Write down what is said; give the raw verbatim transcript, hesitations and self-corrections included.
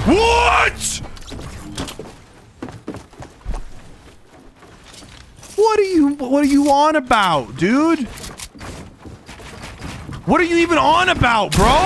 What? What are you, what are you on about, dude? What are you even on about, bro?